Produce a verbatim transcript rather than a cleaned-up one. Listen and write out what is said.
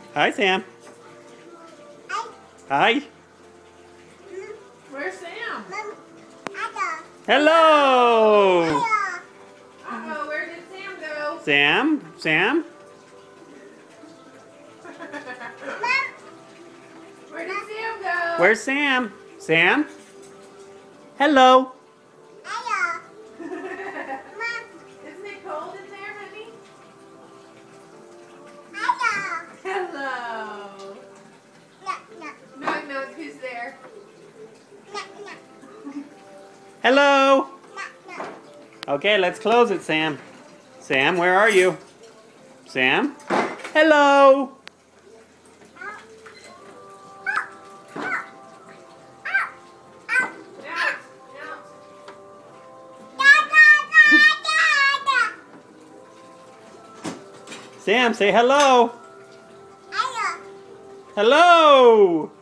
Hi, Sam. Hi. Where's Sam? Hello. Uh-oh, where did Sam go? Sam? Sam? Where did Sam go? Where's Sam? Sam? Hello. Isn't it cold in there, honey? Hello. Knock knock, who's there? Hello. Okay, let's close it, Sam. Sam, where are you? Sam? Hello. Sam, say hello. Hello.